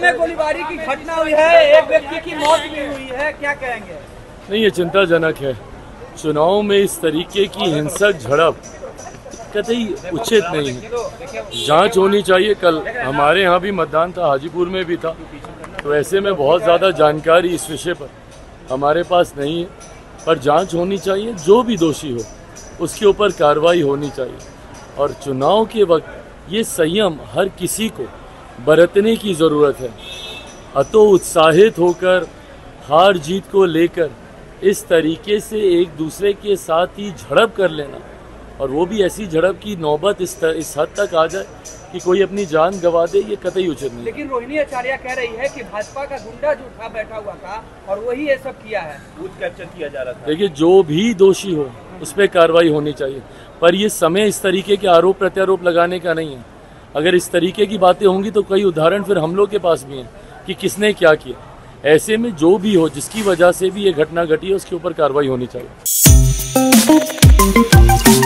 में गोलीबारी की घटना हुई है, एक व्यक्ति की मौत भी हुई है, क्या कहेंगे? नहीं, ये चिंताजनक है। चुनाव में इस तरीके की हिंसक झड़प कतई उचित नहीं है। जांच होनी चाहिए। कल हमारे यहाँ भी मतदान था, हाजीपुर में भी था, तो ऐसे में बहुत ज़्यादा जानकारी इस विषय पर हमारे पास नहीं है, पर जांच होनी चाहिए। जो भी दोषी हो उसके ऊपर कार्रवाई होनी चाहिए। और चुनाव के वक्त ये संयम हर किसी को बरतने की ज़रूरत है। अतो उत्साहित होकर हार जीत को लेकर इस तरीके से एक दूसरे के साथ ही झड़प कर लेना, और वो भी ऐसी झड़प की नौबत इस हद तक आ जाए कि कोई अपनी जान गंवा दे, ये कतई उचित नहीं। लेकिन रोहिणी आचार्य कह रही है कि भाजपा का गुंडा जो था बैठा हुआ था और वही ये सब किया है, बूथ कैप्चर किया जा रहा था। देखिए, जो भी दोषी हो उस पर कार्रवाई होनी चाहिए, पर ये समय इस तरीके के आरोप प्रत्यारोप लगाने का नहीं है। अगर इस तरीके की बातें होंगी तो कई उदाहरण फिर हम लोग के पास भी हैं कि किसने क्या किया। ऐसे में जो भी हो, जिसकी वजह से भी ये घटना घटी है, उसके ऊपर कार्रवाई होनी चाहिए।